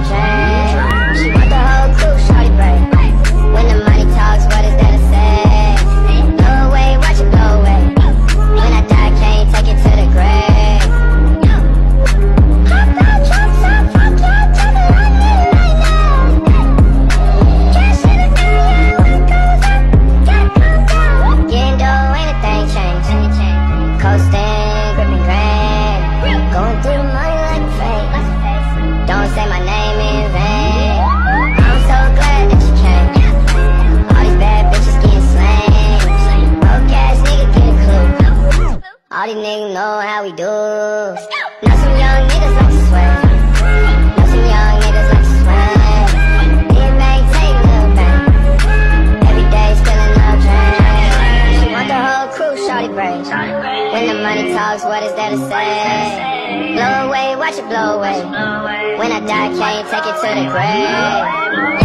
drain. She want the whole crew, shorty brain. When the money talks, what is there to say? Blow away, watch it blow away. When I die, can't take it to the grave. Hop out, drop top, fuck y'all, tell me I need it right now. Can't see the million, what goes up, get calm down. Getting dough, ain't a thing changed. Coasting, gripping grand. Going through the money like a fake. Don't say my name in vain. I'm so glad that you came. All these bad bitches getting slain. Broke ass nigga get a clue. All these niggas know how we do. Know some young niggas like to sway. Know some young niggas like to sway. Big bang, take little bang. Every day spilling up drain. She want the whole crew, shorty braid. When the money talks, what is there to say? Blow away, watch it blow away. When I die, can't take it to the grave.